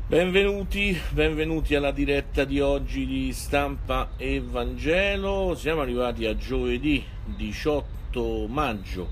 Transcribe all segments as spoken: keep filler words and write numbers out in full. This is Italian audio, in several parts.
Benvenuti, benvenuti alla diretta di oggi di Stampa e Vangelo. Siamo arrivati a giovedì diciotto maggio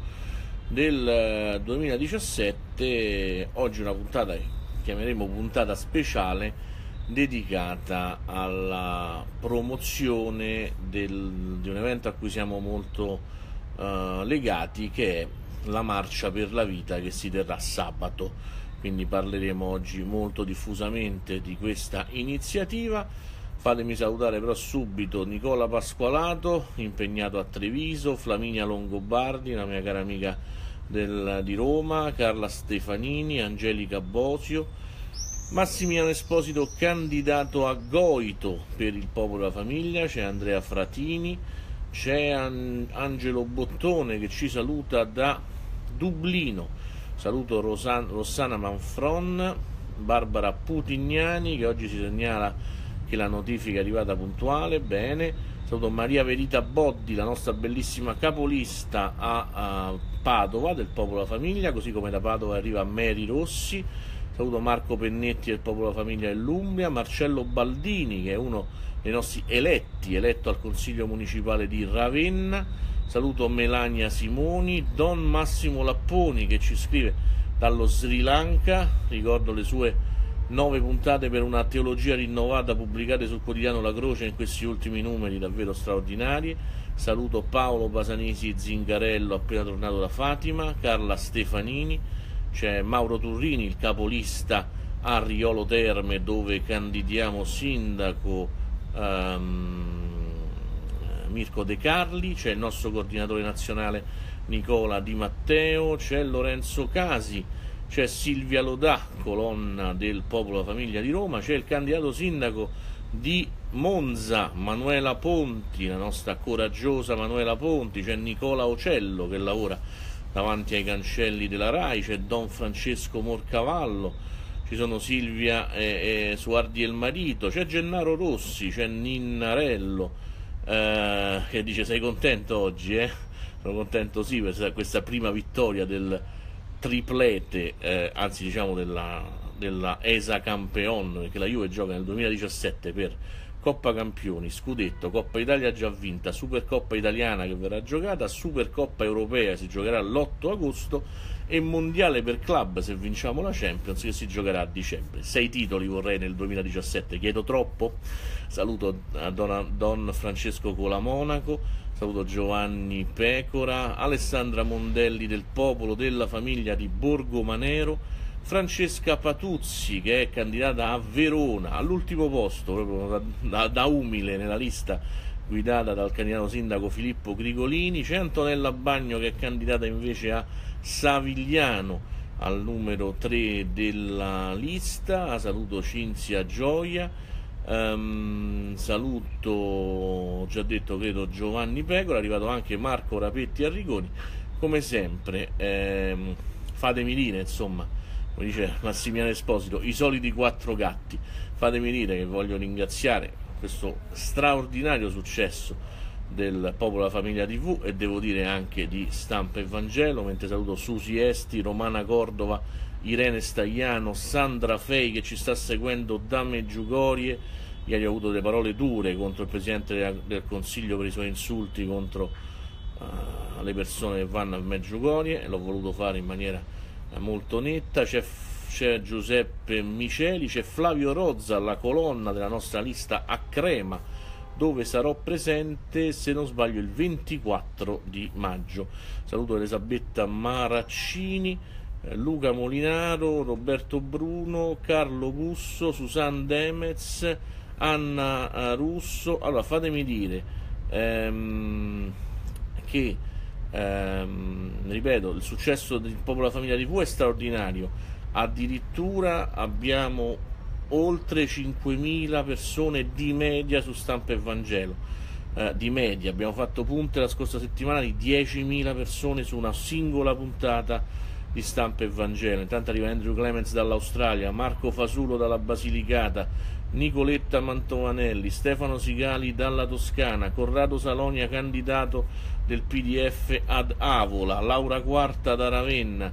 del duemiladiciassette. Oggi una puntata che chiameremo puntata speciale dedicata alla promozione del, di un evento a cui siamo molto uh, legati, che è la Marcia per la Vita, che si terrà sabato. Quindi parleremo oggi molto diffusamente di questa iniziativa. Fatemi salutare però subito Nicola Pasqualato, impegnato a Treviso, Flaminia Longobardi, una mia cara amica del, di Roma, Carla Stefanini, Angelica Bosio, Massimiliano Esposito, candidato a Goito per il Popolo e la Famiglia, c'è Andrea Fratini, c'è An- Angelo Bottone che ci saluta da Dublino. Saluto Rosan- Rossana Manfron, Barbara Putignani che oggi si segnala che la notifica è arrivata puntuale, bene. Saluto Maria Verita Boddi, la nostra bellissima capolista a, a Padova del Popolo e la Famiglia, così come da Padova arriva Mary Rossi. Saluto Marco Pennetti del Popolo e la Famiglia dell'Umbria, Marcello Baldini che è uno dei nostri eletti, eletto al Consiglio Municipale di Ravenna. Saluto Melania Simoni, Don Massimo Lapponi che ci scrive dallo Sri Lanka, ricordo le sue nove puntate per una teologia rinnovata pubblicate sul quotidiano La Croce in questi ultimi numeri davvero straordinari. Saluto Paolo Basanesi Zingarello appena tornato da Fatima, Carla Stefanini, c'è Mauro Turrini, il capolista a Riolo Terme dove candidiamo sindaco, um, Mirko De Carli, c'è il nostro coordinatore nazionale Nicola Di Matteo, c'è Lorenzo Casi, c'è Silvia Lodà, colonna del Popolo e la Famiglia di Roma, c'è il candidato sindaco di Monza, Manuela Ponti, la nostra coraggiosa Manuela Ponti, c'è Nicola Ocello che lavora davanti ai cancelli della RAI, c'è Don Francesco Morcavallo, ci sono Silvia e, e Suardi e il marito, c'è Gennaro Rossi, c'è Ninnarello, Uh, che dice sei contento oggi? Eh? Sono contento sì per questa prima vittoria del triplete, eh, anzi diciamo della, della ESA Campeon, perché la Juve gioca nel duemiladiciassette per Coppa Campioni, Scudetto, Coppa Italia già vinta, Supercoppa Italiana che verrà giocata, Supercoppa Europea si giocherà l'otto agosto e Mondiale per Club se vinciamo la Champions che si giocherà a dicembre. Sei titoli vorrei nel duemiladiciassette, chiedo troppo? Saluto a Don, Don Francesco Colamonaco, saluto Giovanni Pecora, Alessandra Mondelli del Popolo della Famiglia di Borgo Manero, Francesca Patuzzi che è candidata a Verona, all'ultimo posto, proprio da, da, da umile nella lista guidata dal candidato sindaco Filippo Grigolini, c'è Antonella Bagno che è candidata invece a Savigliano al numero tre della lista, saluto Cinzia Gioia, um, saluto, ho già detto credo Giovanni Pecora, è arrivato anche Marco Rapetti Arrigoni, come sempre ehm, fatemi dire insomma, come dice Massimiliano Esposito, i soliti quattro gatti. Fatemi dire che voglio ringraziare questo straordinario successo del Popolo e la Famiglia tivù e devo dire anche di Stampa e Vangelo, mentre saluto Susi Esti, Romana Cordova, Irene Stagliano, Sandra Fei che ci sta seguendo da Meggiugorie. Ieri ho avuto delle parole dure contro il Presidente del Consiglio per i suoi insulti contro uh, le persone che vanno a Meggiugorie e l'ho voluto fare in maniera molto netta. C'è, c'è Giuseppe Miceli, c'è Flavio Rozza, la colonna della nostra lista a Crema, dove sarò presente se non sbaglio il ventiquattro di maggio. Saluto Elisabetta Maraccini, eh, Luca Molinaro, Roberto Bruno, Carlo Busso, Susanne Demez, Anna Russo. Allora fatemi dire ehm, che Ehm, ripeto, il successo del Popolo e la Famiglia tivù è straordinario, addirittura abbiamo oltre cinquemila persone di media su Stampa e Vangelo, eh, di media, abbiamo fatto punte la scorsa settimana di diecimila persone su una singola puntata di Stampa e Vangelo. Intanto arriva Andrew Clemens dall'Australia, Marco Fasulo dalla Basilicata, Nicoletta Mantovanelli, Stefano Sigali dalla Toscana, Corrado Salonia candidato del P D F ad Avola, Laura Quarta da Ravenna,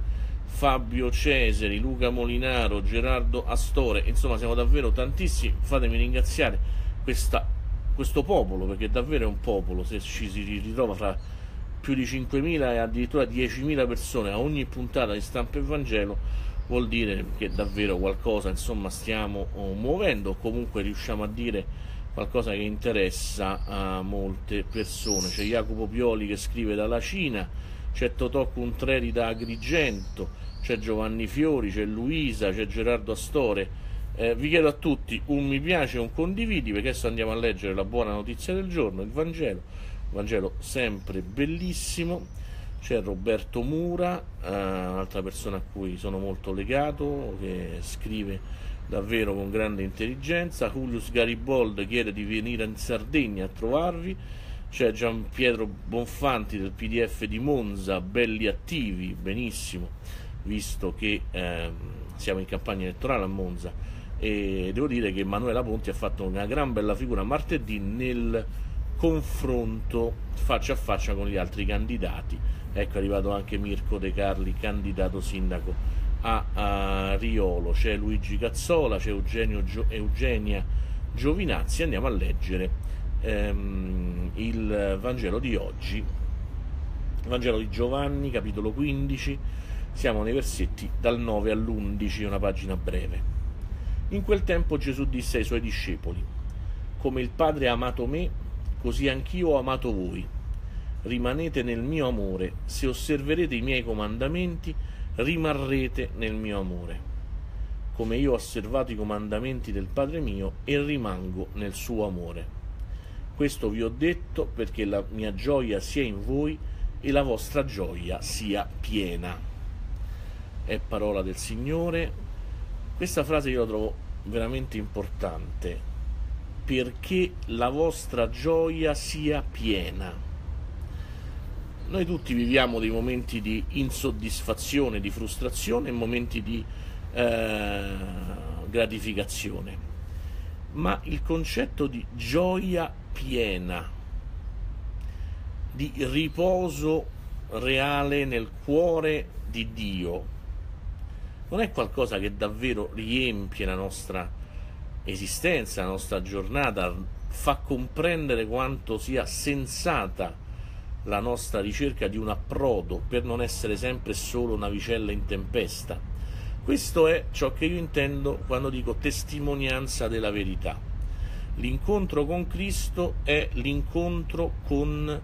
Fabio Cesari, Luca Molinaro, Gerardo Astore, insomma siamo davvero tantissimi. Fatemi ringraziare questa, questo popolo, perché davvero è un popolo, se ci si ritrova fra più di cinquemila e addirittura diecimila persone a ogni puntata di Stampa e Vangelo, vuol dire che davvero qualcosa, insomma, stiamo muovendo, comunque riusciamo a dire qualcosa che interessa a molte persone. C'è Jacopo Pioli che scrive dalla Cina, c'è Totò Cuntreri da Agrigento, c'è Giovanni Fiori, c'è Luisa, c'è Gerardo Astore. Eh, vi chiedo a tutti un mi piace e un condividi, perché adesso andiamo a leggere la buona notizia del giorno, il Vangelo, il Vangelo sempre bellissimo. C'è Roberto Mura, eh, un'altra persona a cui sono molto legato, che scrive davvero con grande intelligenza. Julius Garibold chiede di venire in Sardegna a trovarvi. C'è Gian Pietro Bonfanti del P D F di Monza, belli attivi, benissimo, visto che eh, siamo in campagna elettorale a Monza, e devo dire che Manuela Ponti ha fatto una gran bella figura martedì nel confronto faccia a faccia con gli altri candidati. Ecco, è arrivato anche Mirko De Carli, candidato sindaco a, a Riolo. C'è Luigi Cazzola, c'è Eugenio Gio, Eugenia Giovinazzi. Andiamo a leggere ehm, il Vangelo di oggi, il Vangelo di Giovanni, capitolo quindici. Siamo nei versetti dal nove all'undici, una pagina breve. In quel tempo Gesù disse ai suoi discepoli: come il Padre ha amato me, così anch'io ho amato voi. Rimanete nel mio amore. Se osserverete i miei comandamenti, rimarrete nel mio amore, come io ho osservato i comandamenti del Padre mio e rimango nel suo amore. Questo vi ho detto perché la mia gioia sia in voi e la vostra gioia sia piena. È parola del Signore. Questa frase io la trovo veramente importante, perché la vostra gioia sia piena. Noi tutti viviamo dei momenti di insoddisfazione, di frustrazione e momenti di eh, gratificazione, ma il concetto di gioia piena, di riposo reale nel cuore di Dio, non è qualcosa che davvero riempie la nostra esistenza, la nostra giornata, fa comprendere quanto sia sensata la nostra ricerca di un approdo per non essere sempre solo navicella in tempesta. Questo è ciò che io intendo quando dico testimonianza della verità. L'incontro con Cristo è l'incontro con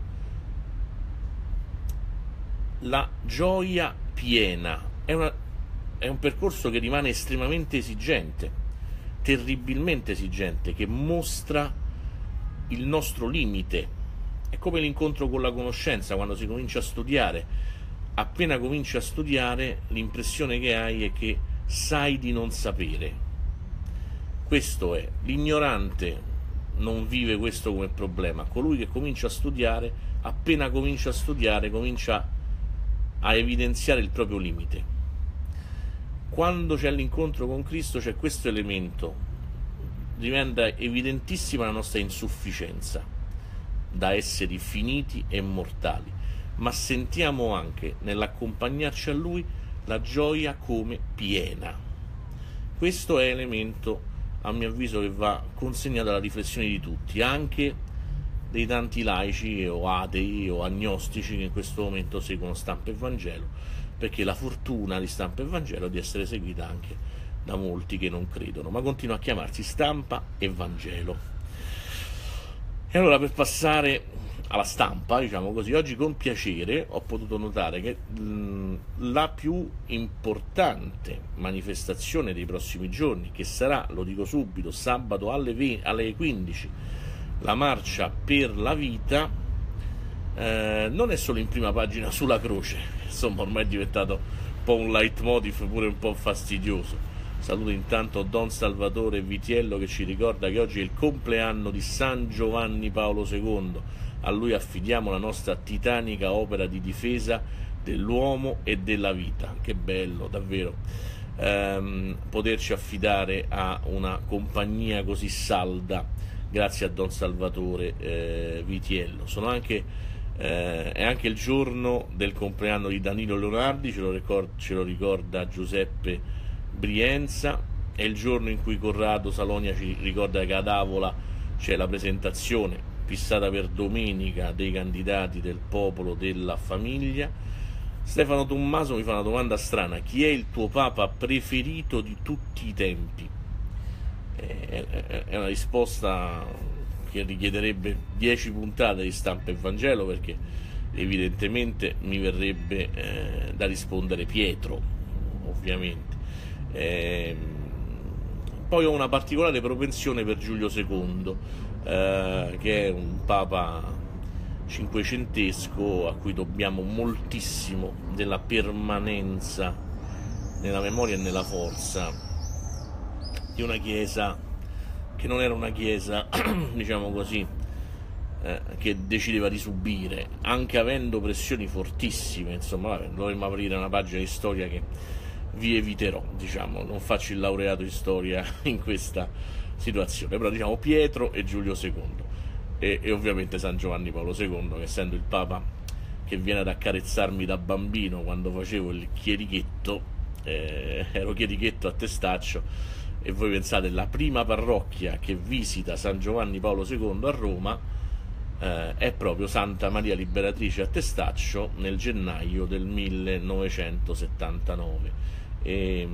la gioia piena. È, una, è un percorso che rimane estremamente esigente, terribilmente esigente, che mostra il nostro limite. È come l'incontro con la conoscenza, quando si comincia a studiare. Appena cominci a studiare, l'impressione che hai è che sai di non sapere. Questo è, l'ignorante non vive questo come problema. Colui che comincia a studiare, appena comincia a studiare, comincia a evidenziare il proprio limite. Quando c'è l'incontro con Cristo c'è questo elemento, diventa evidentissima la nostra insufficienza da esseri finiti e mortali, ma sentiamo anche nell'accompagnarci a Lui la gioia come piena. Questo è elemento, a mio avviso, che va consegnato alla riflessione di tutti, anche dei tanti laici o atei o agnostici che in questo momento seguono Stampa e Vangelo, perché la fortuna di Stampa e Vangelo è di essere seguita anche da molti che non credono, ma continua a chiamarsi Stampa e Vangelo. E allora, per passare alla stampa, diciamo così, oggi con piacere ho potuto notare che mh, la più importante manifestazione dei prossimi giorni, che sarà, lo dico subito, sabato alle, alle quindici, la marcia per la vita, eh, non è solo in prima pagina sulla croce, insomma ormai è diventato un po' un leitmotiv pure un po' fastidioso. Saluto intanto Don Salvatore Vitiello, che ci ricorda che oggi è il compleanno di San Giovanni Paolo secondo. A lui affidiamo la nostra titanica opera di difesa dell'uomo e della vita. Che bello, davvero, ehm, poterci affidare a una compagnia così salda, grazie a Don Salvatore eh, Vitiello. Sono anche Eh, è anche il giorno del compleanno di Danilo Leonardi, ce lo, ricorda, ce lo ricorda Giuseppe Brienza. È il giorno in cui Corrado Salonia ci ricorda che ad Avola c'è la presentazione fissata per domenica dei candidati del Popolo della Famiglia. Stefano Tommaso mi fa una domanda strana: chi è il tuo papa preferito di tutti i tempi? È una risposta che richiederebbe dieci puntate di Stampa e Vangelo, perché evidentemente mi verrebbe eh, da rispondere Pietro, ovviamente. Eh, poi ho una particolare propensione per Giulio secondo, eh, che è un papa cinquecentesco a cui dobbiamo moltissimo della permanenza nella memoria e nella forza di una chiesa che non era una chiesa, diciamo così, eh, che decideva di subire, anche avendo pressioni fortissime. Insomma, vabbè, dovremmo aprire una pagina di storia che vi eviterò, diciamo, non faccio il laureato in storia in questa situazione, però diciamo Pietro e Giulio secondo, e, e ovviamente San Giovanni Paolo secondo, che essendo il Papa che viene ad accarezzarmi da bambino quando facevo il chierichetto, eh, ero chierichetto a Testaccio. E voi pensate, la prima parrocchia che visita San Giovanni Paolo secondo a Roma eh, è proprio Santa Maria Liberatrice a Testaccio nel gennaio del millenovecentosettantanove, e,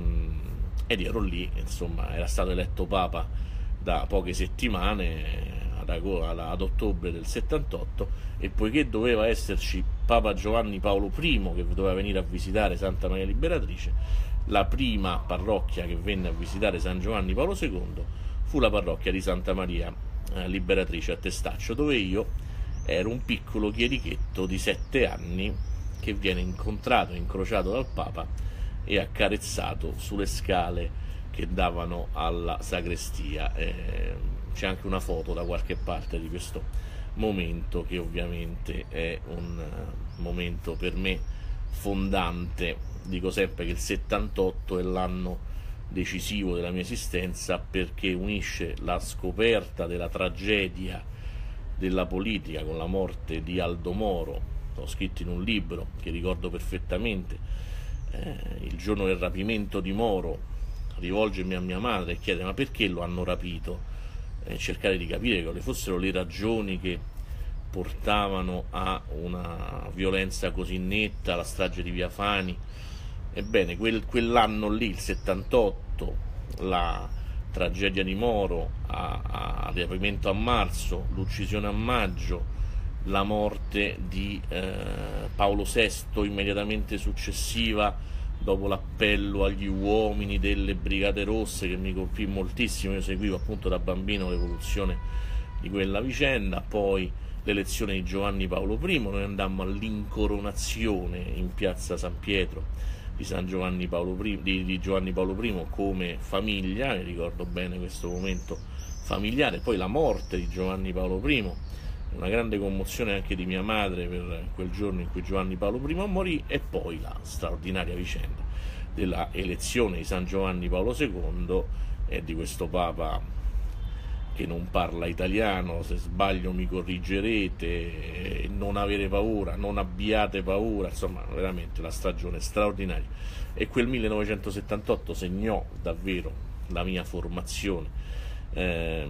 ed ero lì, insomma, era stato eletto Papa da poche settimane, ad, ad ottobre del settantotto, e poiché doveva esserci Papa Giovanni Paolo primo che doveva venire a visitare Santa Maria Liberatrice, la prima parrocchia che venne a visitare San Giovanni Paolo secondo fu la parrocchia di Santa Maria eh, Liberatrice a Testaccio, dove io ero un piccolo chierichetto di sette anni che viene incontrato, incrociato dal Papa e accarezzato sulle scale che davano alla sagrestia. Eh, c'è anche una foto da qualche parte di questo momento, che ovviamente è un uh, momento per me fondante. Dico sempre che il settantotto è l'anno decisivo della mia esistenza, perché unisce la scoperta della tragedia della politica con la morte di Aldo Moro. L'ho scritto in un libro che ricordo perfettamente, eh, il giorno del rapimento di Moro, rivolgermi a mia madre e chiedere ma perché lo hanno rapito, e cercare di capire quali fossero le ragioni che portavano a una violenza così netta, alla strage di Via Fani. Ebbene, quel, quell'anno lì, il settantotto, la tragedia di Moro, a, a, il rapimento a marzo, l'uccisione a maggio, la morte di eh, Paolo sesto immediatamente successiva, dopo l'appello agli uomini delle Brigate Rosse, che mi colpì moltissimo. Io seguivo appunto da bambino l'evoluzione di quella vicenda. Poi l'elezione di Giovanni Paolo primo, noi andammo all'incoronazione in piazza San Pietro di San Giovanni Paolo primo, di, di Giovanni Paolo primo come famiglia, e ricordo bene questo momento familiare. Poi la morte di Giovanni Paolo primo, una grande commozione anche di mia madre per quel giorno in cui Giovanni Paolo primo morì, e poi la straordinaria vicenda della elezione di San Giovanni Paolo secondo e di questo Papa che non parla italiano. Se sbaglio mi corrigerete, non avere paura, non abbiate paura, insomma veramente una stagione straordinaria. E quel millenovecentosettantotto segnò davvero la mia formazione. Eh,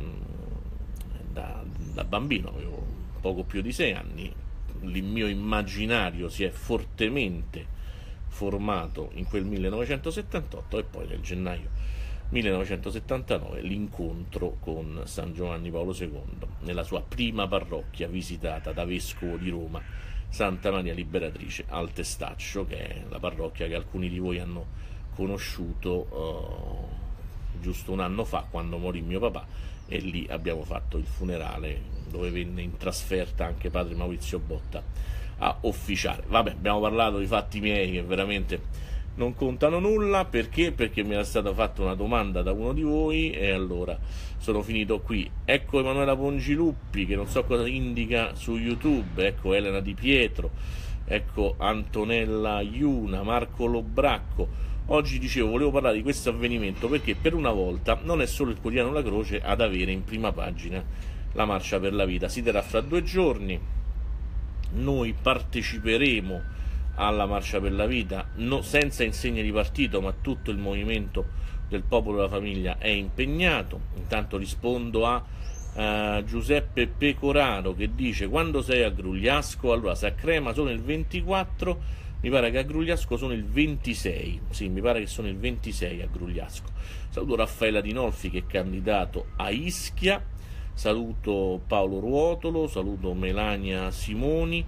da, da bambino avevo poco più di sei anni, il mio immaginario si è fortemente formato in quel millenovecentosettantotto, e poi nel gennaio millenovecentosettantanove l'incontro con San Giovanni Paolo secondo nella sua prima parrocchia visitata da vescovo di Roma, Santa Maria Liberatrice al Testaccio, che è la parrocchia che alcuni di voi hanno conosciuto uh, giusto un anno fa, quando morì mio papà, e lì abbiamo fatto il funerale dove venne in trasferta anche padre Maurizio Botta a officiare. Vabbè, abbiamo parlato di fatti miei che veramente non contano nulla. Perché? Perché mi era stata fatta una domanda da uno di voi, e allora sono finito qui. Ecco Emanuela Pongiluppi, che non so cosa indica su YouTube, ecco Elena Di Pietro, ecco Antonella Iuna, Marco Lobracco. Oggi dicevo, volevo parlare di questo avvenimento perché per una volta non è solo il quotidiano La Croce ad avere in prima pagina la Marcia per la Vita. Si terrà fra due giorni, noi parteciperemo alla Marcia per la Vita, no, senza insegne di partito, ma tutto il movimento del Popolo della Famiglia è impegnato. Intanto rispondo a uh, Giuseppe Pecoraro che dice: quando sei a Grugliasco? Allora, se a Crema sono il ventiquattro, mi pare che a Grugliasco sono il ventisei, sì, mi pare che sono il ventisei a Grugliasco. Saluto Raffaella Dinolfi che è candidato a Ischia, saluto Paolo Ruotolo, saluto Melania Simoni,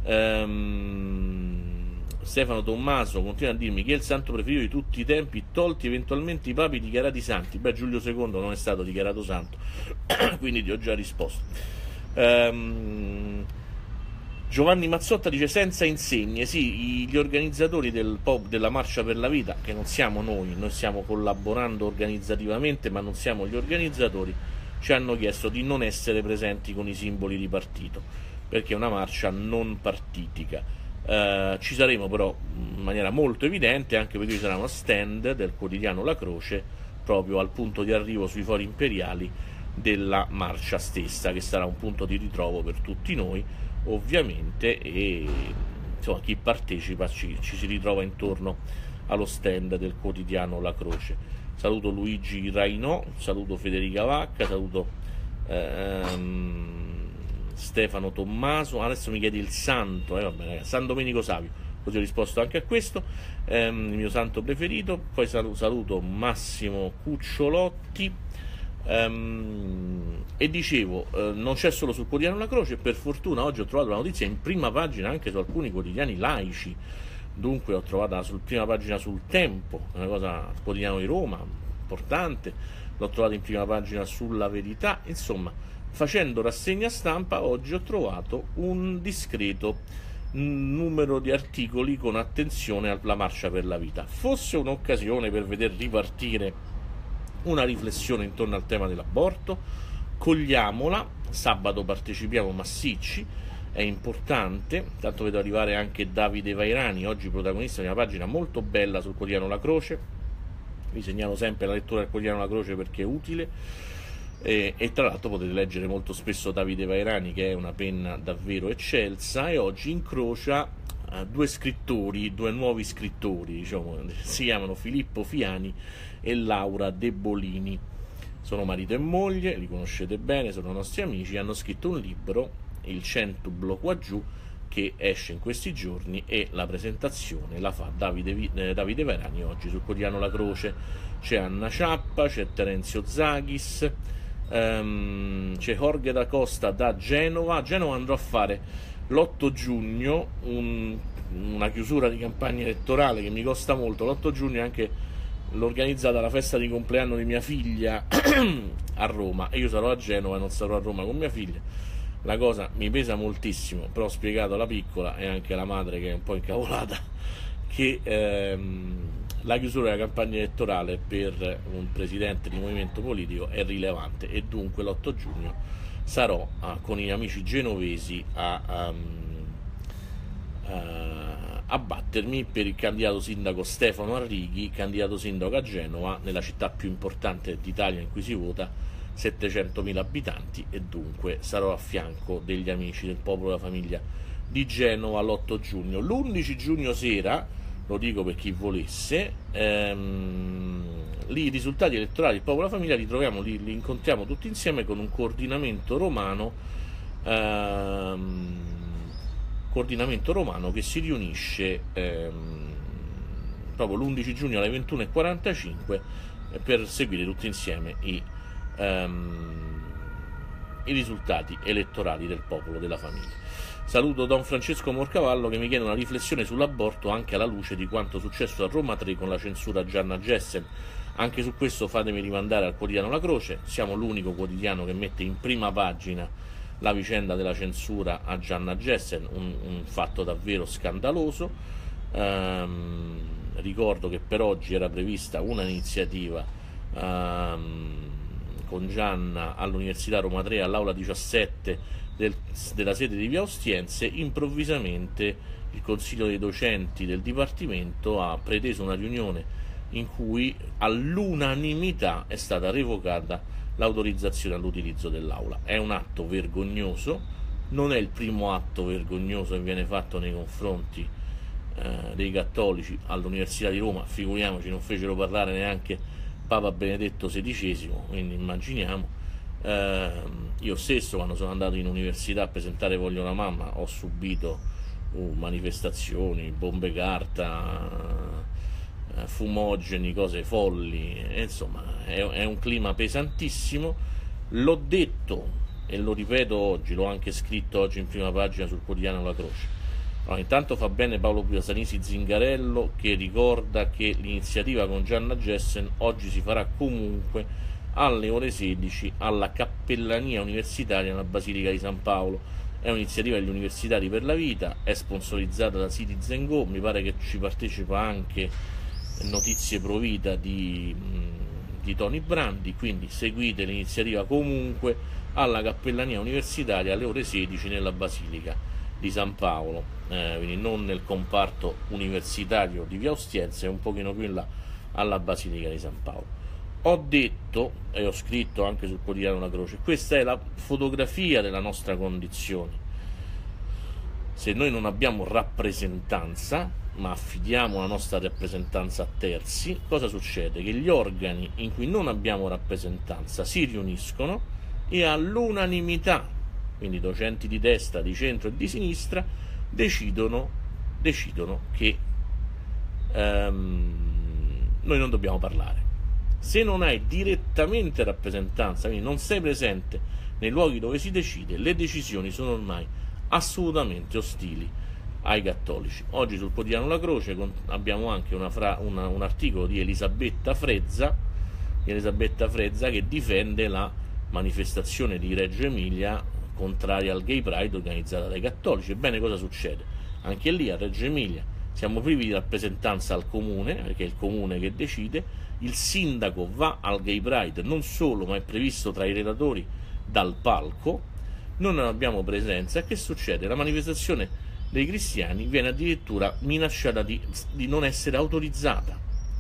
ehm, Stefano Tommaso continua a dirmi chi è il santo preferito di tutti i tempi, tolti eventualmente i papi dichiarati santi. Beh, Giulio secondo non è stato dichiarato santo, quindi ti ho già risposto. Ehm, Giovanni Mazzotta dice senza insegne. Sì, gli organizzatori del pop, della Marcia per la Vita, che non siamo noi, noi stiamo collaborando organizzativamente, ma non siamo gli organizzatori, ci hanno chiesto di non essere presenti con i simboli di partito, perché è una marcia non partitica. Uh, ci saremo però in maniera molto evidente, anche perché ci sarà uno stand del quotidiano La Croce proprio al punto di arrivo sui fori imperiali della marcia stessa, che sarà un punto di ritrovo per tutti noi ovviamente, e insomma chi partecipa ci, ci si ritrova intorno allo stand del quotidiano La Croce. Saluto Luigi Rainò, saluto Federica Vacca, saluto ehm, Stefano Tommaso. Adesso mi chiedi il santo, eh, vabbè, ragazzi, San Domenico Savio, così ho risposto anche a questo, ehm, il mio santo preferito. Poi saluto, saluto Massimo Cucciolotti, ehm, e dicevo, eh, non c'è solo sul quotidiano La Croce, per fortuna oggi ho trovato la notizia in prima pagina anche su alcuni quotidiani laici, dunque ho trovato la sul, prima pagina sul Tempo, una cosa, il quotidiano di Roma, importante, l'ho trovata in prima pagina sulla Verità, insomma. Facendo rassegna stampa oggi ho trovato un discreto numero di articoli con attenzione alla Marcia per la Vita. Fosse un'occasione per veder ripartire una riflessione intorno al tema dell'aborto, cogliamola. Sabato partecipiamo massicci, è importante. Tanto vedo arrivare anche Davide Vairani, oggi protagonista di una pagina molto bella sul quotidiano La Croce. Vi segnalo sempre la lettura del quotidiano La Croce perché è utile. E, e tra l'altro potete leggere molto spesso Davide Vairani, che è una penna davvero eccelsa, e oggi incrocia uh, due scrittori, due nuovi scrittori, diciamo, si chiamano Filippo Fiani e Laura De Bolini. Sono marito e moglie, li conoscete bene, sono nostri amici, hanno scritto un libro, Il Centublo qua giù, che esce in questi giorni, e la presentazione la fa Davide, eh, Davide Vairani oggi sul quotidiano La Croce. C'è Anna Ciappa, c'è Terenzio Zaghis, Um, c'è Jorge da Costa da Genova. A Genova andrò a fare l'otto giugno un, una chiusura di campagna elettorale che mi costa molto. L'otto giugno è anche l'organizzata la festa di compleanno di mia figlia a Roma, e io sarò a Genova e non sarò a Roma con mia figlia. La cosa mi pesa moltissimo, però ho spiegato alla piccola e anche alla madre, che è un po' incavolata, che ehm, la chiusura della campagna elettorale per un presidente di movimento politico è rilevante, e dunque l'otto giugno sarò uh, con i miei amici genovesi a, um, uh, a battermi per il candidato sindaco Stefano Arrighi, candidato sindaco a Genova, nella città più importante d'Italia in cui si vota, settecentomila abitanti, e dunque sarò a fianco degli amici del Popolo della Famiglia di Genova l'otto giugno. L'undici giugno sera, lo dico per chi volesse, ehm, lì i risultati elettorali del Popolo della Famiglia li troviamo, li, li incontriamo tutti insieme con un coordinamento romano, ehm, coordinamento romano che si riunisce ehm, proprio l'undici giugno alle ventuno e quarantacinque per seguire tutti insieme i, ehm, i risultati elettorali del Popolo della Famiglia. Saluto Don Francesco Morcavallo che mi chiede una riflessione sull'aborto anche alla luce di quanto successo a Roma tre con la censura Gianna Gessen. Anche su questo fatemi rimandare al quotidiano La Croce, siamo l'unico quotidiano che mette in prima pagina la vicenda della censura a Gianna Gessen, un, un fatto davvero scandaloso. Ehm, ricordo che per oggi era prevista un'iniziativa ehm, con Gianna all'Università Roma tre, all'aula diciassette del, della sede di Via Ostiense. Improvvisamente il Consiglio dei docenti del Dipartimento ha preteso una riunione in cui all'unanimità è stata revocata l'autorizzazione all'utilizzo dell'aula. È un atto vergognoso non è il primo atto vergognoso che viene fatto nei confronti eh, dei cattolici all'Università di Roma, figuriamoci, non fecero parlare neanche Papa Benedetto sedicesimo, quindi immaginiamo. Eh, io stesso, quando sono andato in università a presentare Voglio una mamma, ho subito uh, manifestazioni, bombe carta, uh, fumogeni, cose folli, e insomma è, è un clima pesantissimo. L'ho detto e lo ripeto oggi, l'ho anche scritto oggi in prima pagina sul quotidiano La Croce. Allora, intanto fa bene Paolo Piasanisi Zingarello che ricorda che l'iniziativa con Gianna Gessen oggi si farà comunque alle ore sedici alla Cappellania Universitaria nella Basilica di San Paolo. È un'iniziativa degli Universitari per la Vita, è sponsorizzata da Citizen Go, mi pare che ci partecipa anche Notizie Pro Vita di, di Tony Brandi, quindi seguite l'iniziativa comunque alla Cappellania Universitaria alle ore sedici nella Basilica di San Paolo, eh, quindi non nel comparto universitario di Via Ostiense, un pochino più in là alla Basilica di San Paolo. Ho detto e ho scritto anche sul quotidiano La Croce, questa è la fotografia della nostra condizione. Se noi non abbiamo rappresentanza, ma affidiamo la nostra rappresentanza a terzi, cosa succede? Che gli organi in cui non abbiamo rappresentanza si riuniscono e all'unanimità, quindi docenti di destra, di centro e di sinistra, decidono, decidono che ehm, noi non dobbiamo parlare. Se non hai direttamente rappresentanza, quindi non sei presente nei luoghi dove si decide, le decisioni sono ormai assolutamente ostili ai cattolici. Oggi sul quotidiano La Croce abbiamo anche una fra, una, un articolo di Elisabetta Frezza, Elisabetta Frezza che difende la manifestazione di Reggio Emilia contraria al Gay Pride organizzata dai cattolici. Ebbene, cosa succede? Anche lì a Reggio Emilia siamo privi di rappresentanza al comune, perché è il comune che decide. Il sindaco va al Gay Pride, non solo, ma è previsto tra i relatori dal palco. Noi non abbiamo presenza. E che succede? La manifestazione dei cristiani viene addirittura minacciata di, di non essere autorizzata.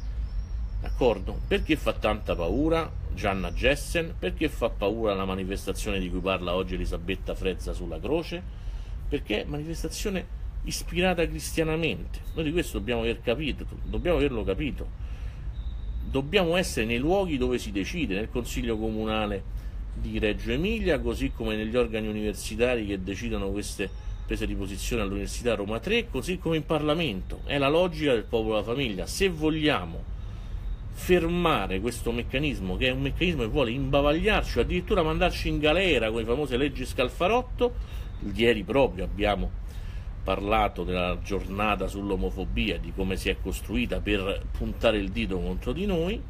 D'accordo? Perché fa tanta paura Gianna Gessen? Perché fa paura la manifestazione di cui parla oggi Elisabetta Frezza sulla Croce? Perché è manifestazione ispirata cristianamente. Noi di questo dobbiamo aver capito, dobbiamo averlo capito. Dobbiamo essere nei luoghi dove si decide, nel Consiglio Comunale di Reggio Emilia, così come negli organi universitari che decidono queste prese di posizione all'Università Roma tre, così come in Parlamento. È la logica del popolo della famiglia. Se vogliamo fermare questo meccanismo, che è un meccanismo che vuole imbavagliarci o addirittura mandarci in galera con le famose leggi Scalfarotto, ieri proprio abbiamo parlato della giornata sull'omofobia, di come si è costruita per puntare il dito contro di noi.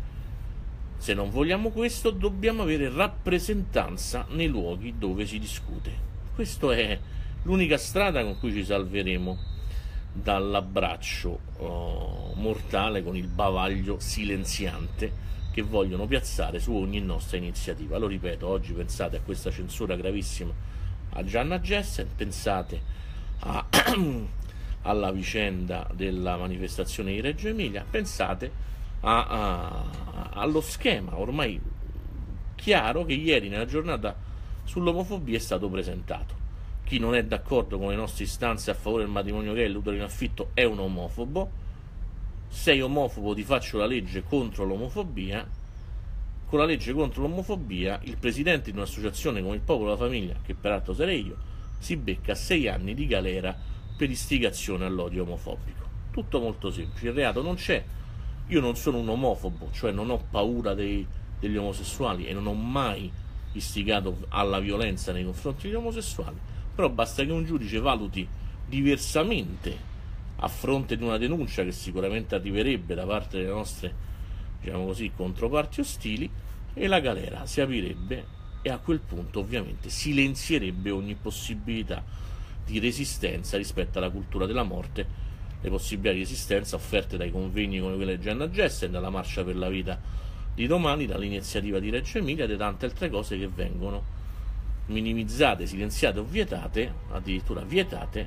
Se non vogliamo questo, dobbiamo avere rappresentanza nei luoghi dove si discute. Questa è l'unica strada con cui ci salveremo dall'abbraccio oh, mortale con il bavaglio silenziante che vogliono piazzare su ogni nostra iniziativa. Lo ripeto, oggi pensate a questa censura gravissima a Gianna Gessen, pensate A, alla vicenda della manifestazione di Reggio Emilia, pensate a, a, allo schema ormai chiaro che ieri nella giornata sull'omofobia è stato presentato. Chi non è d'accordo con le nostre istanze a favore del matrimonio gay e l'utero in affitto è un omofobo. Sei omofobo, ti faccio la legge contro l'omofobia. Con la legge contro l'omofobia il presidente di un'associazione come il Popolo della Famiglia, che peraltro sarei io, si becca sei anni di galera per istigazione all'odio omofobico. Tutto molto semplice, il reato non c'è. Io non sono un omofobo, cioè non ho paura dei, degli omosessuali e non ho mai istigato alla violenza nei confronti degli omosessuali, però basta che un giudice valuti diversamente a fronte di una denuncia che sicuramente arriverebbe da parte delle nostre, diciamo così, controparti ostili, e la galera si aprirebbe e a quel punto ovviamente silenzierebbe ogni possibilità di resistenza rispetto alla cultura della morte, le possibilità di resistenza offerte dai convegni come quello di Gianna Gessen, dalla Marcia per la Vita di domani, dall'iniziativa di Reggio Emilia e da tante altre cose che vengono minimizzate, silenziate o vietate, addirittura vietate,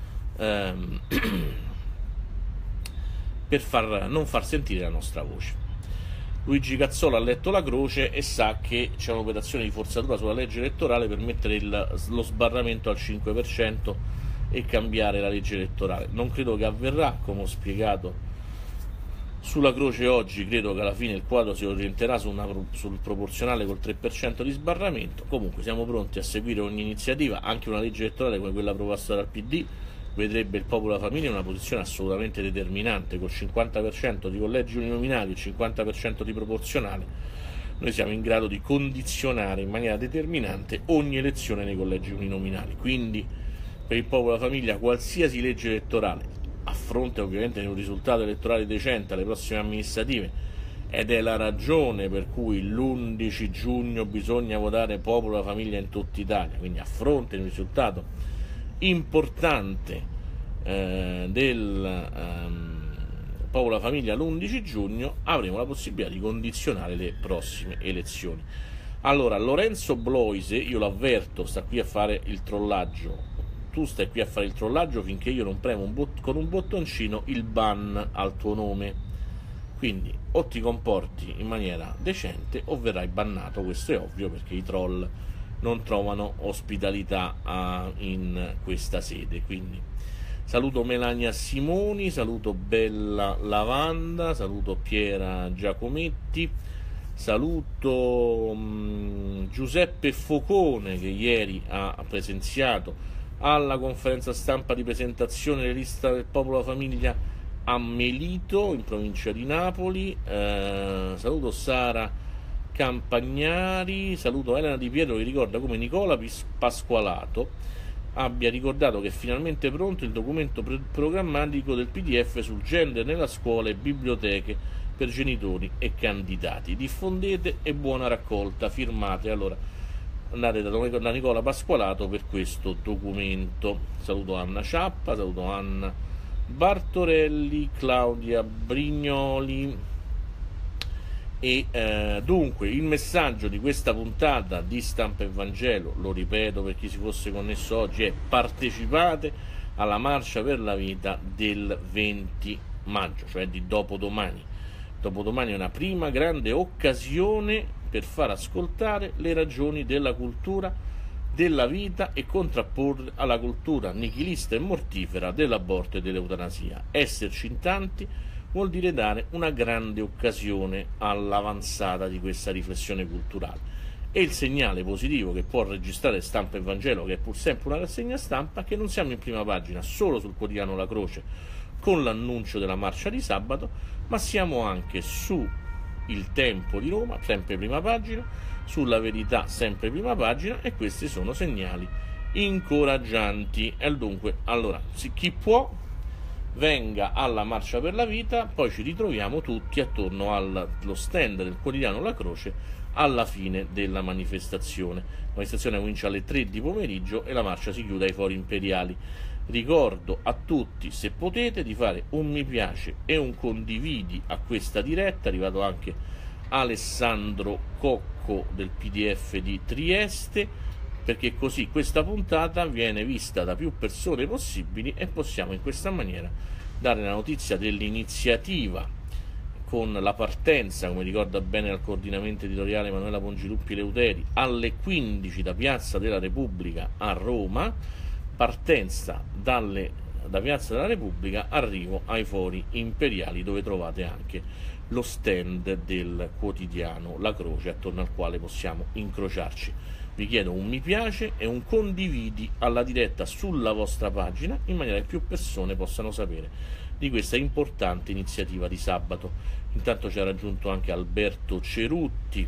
ehm, per far, non far sentire la nostra voce. Luigi Cazzola ha letto la croce e sa che c'è un'operazione di forzatura sulla legge elettorale per mettere il, lo sbarramento al cinque per cento e cambiare la legge elettorale. Non credo che avverrà, come ho spiegato sulla croce oggi. Credo che alla fine il quadro si orienterà su una, sul proporzionale col tre per cento di sbarramento. Comunque siamo pronti a seguire ogni iniziativa, anche una legge elettorale come quella proposta dal P D vedrebbe il Popolo della Famiglia in una posizione assolutamente determinante, col cinquanta per cento di collegi uninominali e il cinquanta per cento di proporzionale. Noi siamo in grado di condizionare in maniera determinante ogni elezione nei collegi uninominali. Quindi per il Popolo della Famiglia qualsiasi legge elettorale, a fronte ovviamente di un risultato elettorale decente alle prossime amministrative, ed è la ragione per cui l'undici giugno bisogna votare Popolo della Famiglia in tutta Italia, quindi a fronte di un risultato importante eh, del ehm, Popolo della Famiglia l'undici giugno, avremo la possibilità di condizionare le prossime elezioni. Allora, Lorenzo Bloise, io lo avverto, sta qui a fare il trollaggio. Tu stai qui a fare il trollaggio finché io non premo un bot- con un bottoncino il ban al tuo nome. Quindi o ti comporti in maniera decente o verrai bannato, questo è ovvio, perché i troll non trovano ospitalità a, in questa sede. Quindi saluto Melania Simoni, saluto Bella Lavanda, saluto Piera Giacometti, saluto mh, Giuseppe Focone, che ieri ha presenziato alla conferenza stampa di presentazione delle liste del Popolo della Famiglia a Melito, in provincia di Napoli. Eh, saluto Sara Campagnari, saluto Elena Di Pietro, che ricorda come Nicola Pasqualato abbia ricordato che è finalmente pronto il documento programmatico del P D F sul gender nella scuola e biblioteche per genitori e candidati. Diffondete e buona raccolta, firmate. Allora andate da Nicola Pasqualato per questo documento. Saluto Anna Ciappa, saluto Anna Bartorelli, Claudia Brignoli. E eh, dunque il messaggio di questa puntata di Stampa e Vangelo, lo ripeto per chi si fosse connesso oggi, è: partecipate alla Marcia per la Vita del venti maggio, cioè di dopodomani. Dopodomani è una prima grande occasione per far ascoltare le ragioni della cultura della vita e contrapporre alla cultura nichilista e mortifera dell'aborto e dell'eutanasia. Esserci in tanti vuol dire dare una grande occasione all'avanzata di questa riflessione culturale. E il segnale positivo che può registrare Stampa e Vangelo, che è pur sempre una rassegna stampa, è che non siamo in prima pagina solo sul quotidiano La Croce con l'annuncio della marcia di sabato, ma siamo anche su Il Tempo di Roma, sempre prima pagina, sulla Verità, sempre prima pagina, e questi sono segnali incoraggianti. E dunque, allora, chi può venga alla Marcia per la Vita, poi ci ritroviamo tutti attorno allo stand del quotidiano La Croce alla fine della manifestazione. La manifestazione comincia alle tre di pomeriggio e la marcia si chiude ai Fori Imperiali. Ricordo a tutti, se potete, di fare un mi piace e un condividi a questa diretta. È arrivato anche Alessandro Cocco del P D F di Trieste, perché così questa puntata viene vista da più persone possibili e possiamo in questa maniera dare la notizia dell'iniziativa con la partenza, come ricorda bene al coordinamento editoriale Emanuela Pongiluppi Leuteri, alle quindici da Piazza della Repubblica a Roma, partenza dalle, da Piazza della Repubblica, arrivo ai Fori Imperiali, dove trovate anche lo stand del quotidiano La Croce, attorno al quale possiamo incrociarci. Vi chiedo un mi piace e un condividi alla diretta sulla vostra pagina, in maniera che più persone possano sapere di questa importante iniziativa di sabato. Intanto ci ha raggiunto anche Alberto Cerutti,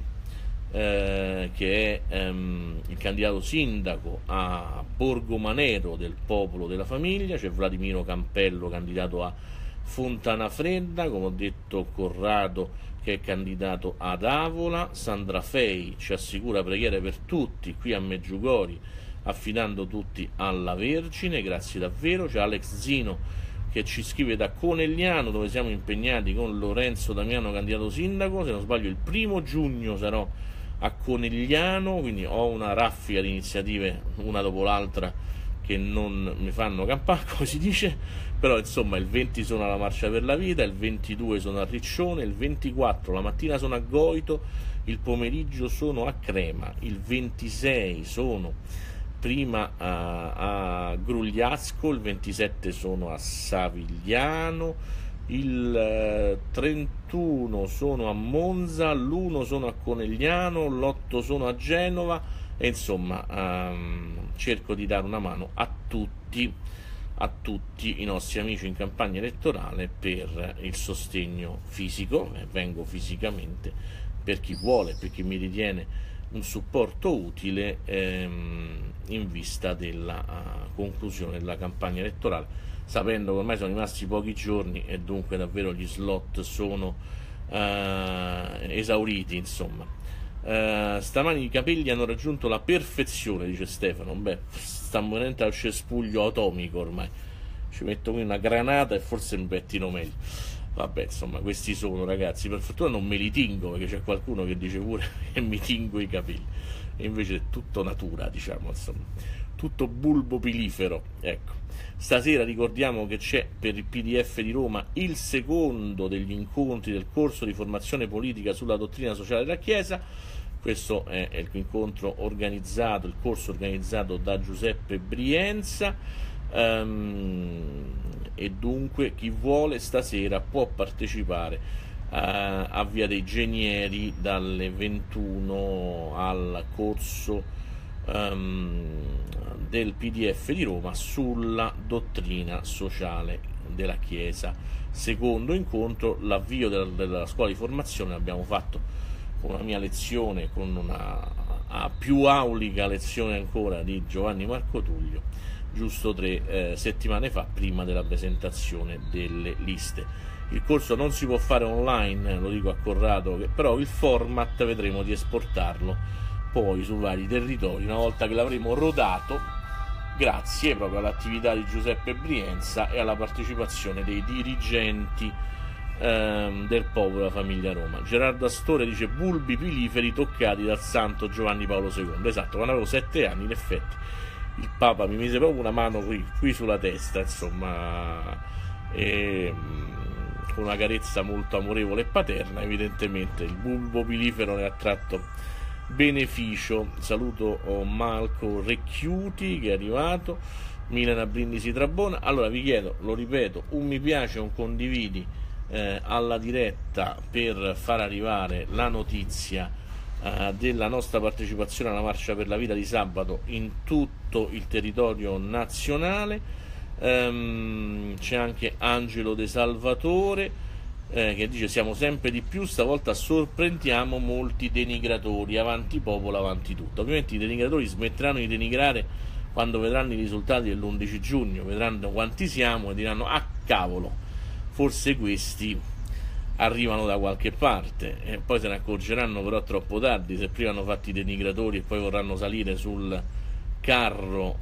eh, che è ehm, il candidato sindaco a Borgomanero del Popolo della Famiglia. C'è Vladimiro Campello, candidato a Fontana Fredda, come ho detto Corrado, che è candidato ad Avola. Sandra Fei ci assicura preghiere per tutti qui a Meggiugori, affidando tutti alla Vergine, grazie davvero. C'è Alex Zino che ci scrive da Conegliano, dove siamo impegnati con Lorenzo Damiano, candidato sindaco. Se non sbaglio il primo giugno sarò a Conegliano, quindi ho una raffica di iniziative una dopo l'altra che non mi fanno campare, come si dice, però insomma il venti sono alla Marcia per la Vita, il ventidue sono a Riccione, il ventiquattro la mattina sono a Goito, il pomeriggio sono a Crema, il ventisei sono prima a, a Grugliasco, il ventisette sono a Savigliano, il trentuno sono a Monza, l'uno sono a Conegliano, l'otto sono a Genova e insomma um, cerco di dare una mano a tutti, a tutti i nostri amici in campagna elettorale per il sostegno fisico, eh, vengo fisicamente per chi vuole, per chi mi ritiene un supporto utile ehm, in vista della uh, conclusione della campagna elettorale, sapendo che ormai sono rimasti pochi giorni e dunque davvero gli slot sono uh, esauriti, insomma. Uh, stamani i capelli hanno raggiunto la perfezione, dice Stefano. Beh, stanno venendo al cespuglio atomico ormai, ci metto qui una granata e forse mi pettino meglio. Vabbè, insomma, questi sono, ragazzi, per fortuna non me li tingo, perché c'è qualcuno che dice pure che mi tingo i capelli, e invece è tutto natura, diciamo, insomma, tutto bulbo pilifero, ecco. Stasera ricordiamo che c'è per il P D F di Roma il secondo degli incontri del corso di formazione politica sulla dottrina sociale della Chiesa. Questo è l'incontro organizzato, il corso organizzato da Giuseppe Brienza. Um, e dunque chi vuole stasera può partecipare uh, a Via dei Genieri dalle ventuno al corso um, del P D F di Roma sulla dottrina sociale della Chiesa. Secondo incontro, l'avvio della, della scuola di formazione l'abbiamo fatto con una mia lezione, con una a più aulica lezione ancora di Giovanni Marco Tullio, giusto tre eh, settimane fa, prima della presentazione delle liste. Il corso non si può fare online, lo dico a Corrado, che però il format vedremo di esportarlo poi su vari territori una volta che l'avremo rodato, grazie proprio all'attività di Giuseppe Brienza e alla partecipazione dei dirigenti ehm, del popolo della famiglia Roma. Gerardo Astore dice bulbi piliferi toccati dal santo Giovanni Paolo secondo. Esatto, quando avevo sette anni in effetti il Papa mi mise proprio una mano qui, qui sulla testa, insomma, e, con una carezza molto amorevole e paterna. Evidentemente il bulbo pilifero ne ha tratto beneficio. Saluto oh, Malco Recchiuti che è arrivato, Milena Brindisi Trabona. Allora vi chiedo, lo ripeto, un mi piace, un condividi eh, alla diretta per far arrivare la notizia della nostra partecipazione alla Marcia per la Vita di sabato in tutto il territorio nazionale. Um, c'è anche Angelo De Salvatore eh, che dice siamo sempre di più, stavolta sorprendiamo molti denigratori, avanti popolo, avanti tutto. Ovviamente i denigratori smetteranno di denigrare quando vedranno i risultati dell'undici giugno, vedranno quanti siamo e diranno ah cavolo, forse questi arrivano da qualche parte, e poi se ne accorgeranno però troppo tardi. Se prima hanno fatto i denigratori e poi vorranno salire sul carro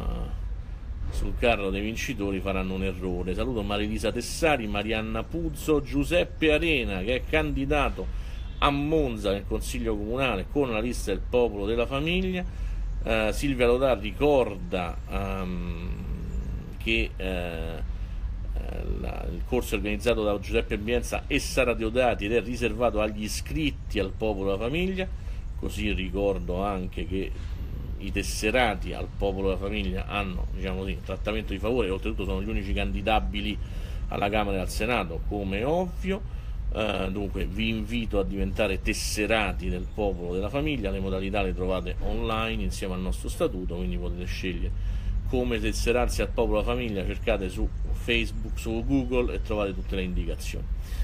uh, sul carro dei vincitori, faranno un errore. Saluto Marilisa Tessari, Marianna Puzzo, Giuseppe Arena che è candidato a Monza nel consiglio comunale con la lista del popolo della famiglia. uh, Silvia Lodà ricorda um, che uh, La, il corso è organizzato da Giuseppe Brienza e Sara Deodati ed è riservato agli iscritti al popolo della famiglia. Così ricordo anche che i tesserati al popolo della famiglia hanno, diciamo così, un trattamento di favore e oltretutto sono gli unici candidabili alla Camera e al Senato, come ovvio. Uh, dunque vi invito a diventare tesserati del popolo della famiglia. Le modalità le trovate online insieme al nostro statuto, quindi potete scegliere come tesserarsi al popolo della famiglia. Cercate su Facebook, su Google e trovate tutte le indicazioni.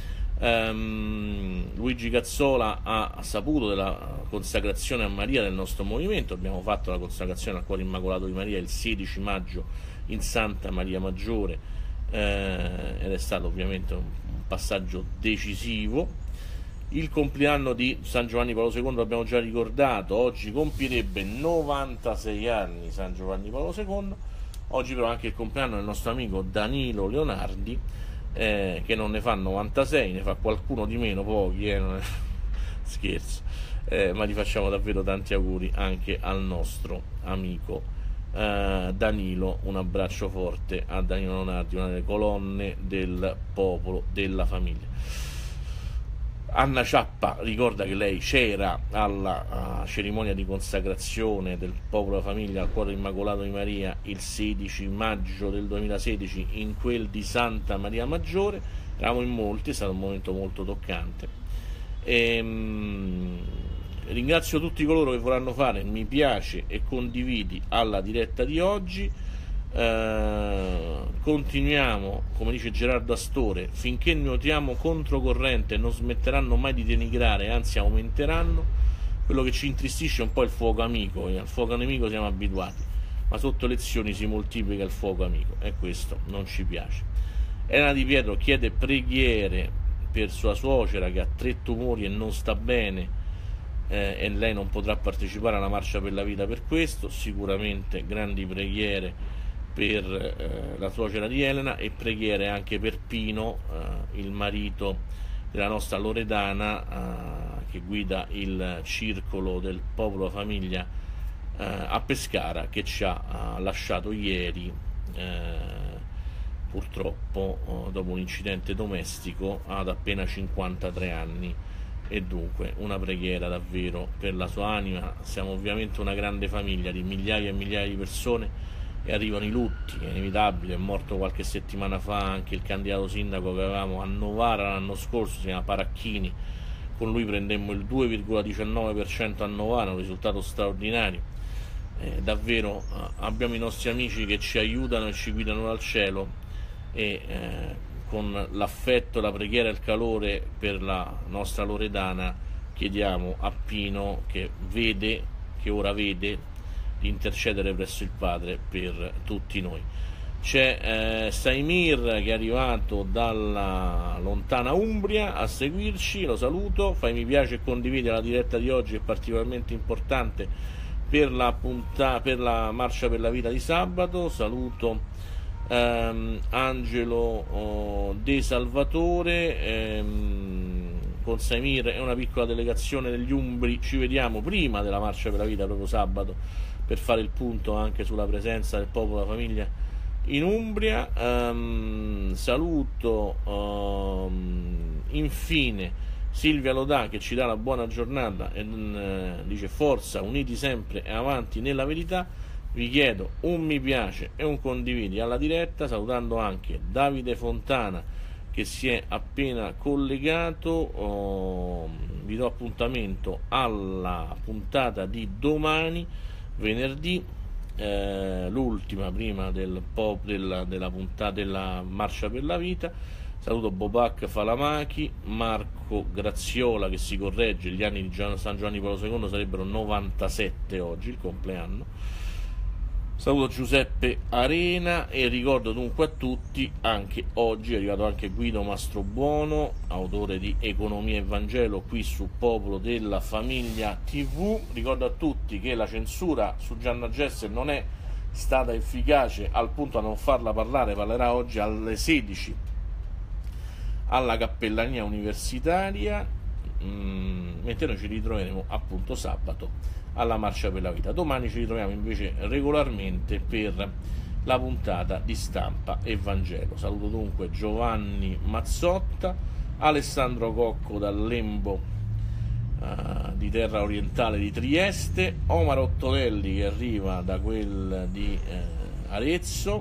um, Luigi Cazzola ha saputo della consacrazione a Maria del nostro movimento. Abbiamo fatto la consacrazione al Cuore Immacolato di Maria il sedici maggio in Santa Maria Maggiore eh, ed è stato ovviamente un, un passaggio decisivo. Il compleanno di San Giovanni Paolo secondo l'abbiamo già ricordato, oggi compierebbe novantasei anni San Giovanni Paolo secondo. Oggi però anche il compleanno del nostro amico Danilo Leonardi, eh, che non ne fa novantasei, ne fa qualcuno di meno, pochi, eh, non è... scherzo, eh, ma gli facciamo davvero tanti auguri anche al nostro amico eh, Danilo. Un abbraccio forte a Danilo Lonardi, una delle colonne del popolo della famiglia. Anna Ciappa ricorda che lei c'era alla uh, cerimonia di consacrazione del popolo della famiglia al cuore immacolato di Maria il sedici maggio del duemilasedici in quel di Santa Maria Maggiore. Eravamo in molti, è stato un momento molto toccante. E, um, ringrazio tutti coloro che vorranno fare mi piace e condividi alla diretta di oggi. Uh, continuiamo, come dice Gerardo Astore, finché nuotiamo controcorrente non smetteranno mai di denigrare, anzi aumenteranno. Quello che ci intristisce è un po' il fuoco amico, e al fuoco nemico siamo abituati, ma sotto lezioni si moltiplica il fuoco amico e questo non ci piace. Elena Di Pietro chiede preghiere per sua suocera che ha tre tumori e non sta bene, eh, e lei non potrà partecipare alla Marcia per la Vita per questo. Sicuramente grandi preghiere per eh, la suocera di Elena, e preghiere anche per Pino, eh, il marito della nostra Loredana, eh, che guida il circolo del popolo famiglia eh, a Pescara, che ci ha eh, lasciato ieri, eh, purtroppo eh, dopo un incidente domestico ad appena cinquantatré anni. E dunque una preghiera davvero per la sua anima. Siamo ovviamente una grande famiglia di migliaia e migliaia di persone e arrivano i lutti, è inevitabile. È morto qualche settimana fa anche il candidato sindaco che avevamo a Novara l'anno scorso, si chiama Paracchini. Con lui prendemmo il due virgola diciannove per cento a Novara, un risultato straordinario. Eh, davvero eh, abbiamo i nostri amici che ci aiutano e ci guidano dal cielo, e eh, con l'affetto, la preghiera e il calore per la nostra Loredana chiediamo a Pino, che vede, che ora vede, di intercedere presso il Padre per tutti noi. C'è eh, Saimir che è arrivato dalla lontana Umbria a seguirci, lo saluto. Fai mi piace e condividi la diretta di oggi, è particolarmente importante per la, punta, per la Marcia per la Vita di sabato. Saluto ehm, Angelo oh, De Salvatore. ehm, con Saimir è una piccola delegazione degli Umbri, ci vediamo prima della Marcia per la Vita, proprio sabato, per fare il punto anche sulla presenza del popolo della famiglia in Umbria. Um, saluto um, infine Silvia Lodà, che ci dà la buona giornata e uh, dice forza, uniti sempre e avanti nella verità. Vi chiedo un mi piace e un condividi alla diretta, salutando anche Davide Fontana che si è appena collegato. Oh, vi do appuntamento alla puntata di domani, venerdì, eh, l'ultima prima del pop, della, della puntata della Marcia per la Vita. Saluto Bobac Falamachi, Marco Graziola che si corregge, gli anni di San Giovanni Paolo secondo sarebbero novantasette oggi, il compleanno. Saluto Giuseppe Arena e ricordo dunque a tutti, anche oggi è arrivato anche Guido Mastrobuono, autore di Economia e Vangelo, qui su Popolo della Famiglia tivù. Ricordo a tutti che la censura su Gianna Gesser non è stata efficace al punto da non farla parlare, parlerà oggi alle sedici alla Cappellania Universitaria, mm, mentre noi ci ritroveremo appunto sabato alla Marcia per la Vita. Domani ci ritroviamo invece regolarmente per la puntata di Stampa e Vangelo. Saluto dunque Giovanni Mazzotta, Alessandro Cocco dal Lembo uh, di terra orientale di Trieste, Omar Ottolelli che arriva da quel di uh, Arezzo,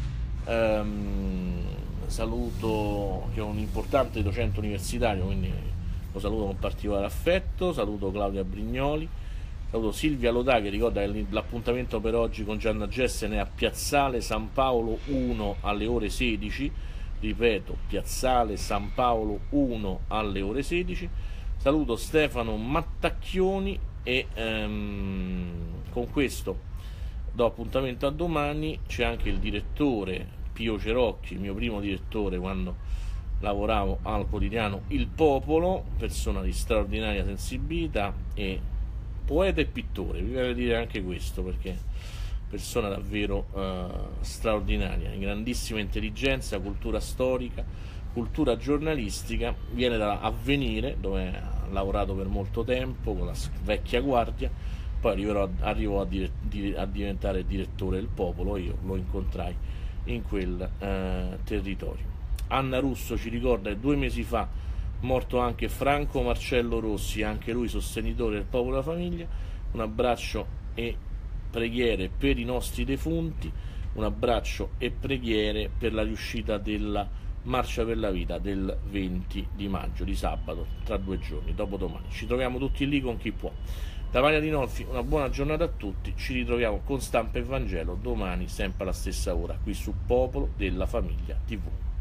um, saluto che è un importante docente universitario, quindi lo saluto con particolare affetto. Saluto Claudia Brignoli, saluto Silvia Lodà che ricorda che l'appuntamento per oggi con Gianna Gessen è a Piazzale San Paolo uno alle ore sedici, ripeto, Piazzale San Paolo uno alle ore sedici. Saluto Stefano Mattacchioni e ehm, con questo do appuntamento a domani. C'è anche il direttore Pio Cerocchi, il mio primo direttore quando lavoravo al quotidiano Il Popolo, persona di straordinaria sensibilità e poeta e pittore, vi voglio dire anche questo, perché persona davvero uh, straordinaria, di grandissima intelligenza, cultura storica, cultura giornalistica. Viene da Avvenire, dove ha lavorato per molto tempo con la vecchia guardia, poi arriverò, arrivò a, dire, a diventare direttore del Popolo, io lo incontrai in quel eh, territorio. Anna Russo ci ricorda che due mesi fa morto anche Franco Marcello Rossi, anche lui sostenitore del Popolo della Famiglia. Un abbraccio e preghiere per i nostri defunti, un abbraccio e preghiere per la riuscita della Marcia per la Vita del venti di maggio, di sabato, tra due giorni, dopodomani. Ci troviamo tutti lì con chi può. Da Vania Dinolfi una buona giornata a tutti, ci ritroviamo con Stampa e Vangelo domani sempre alla stessa ora, qui su Popolo della Famiglia tivù.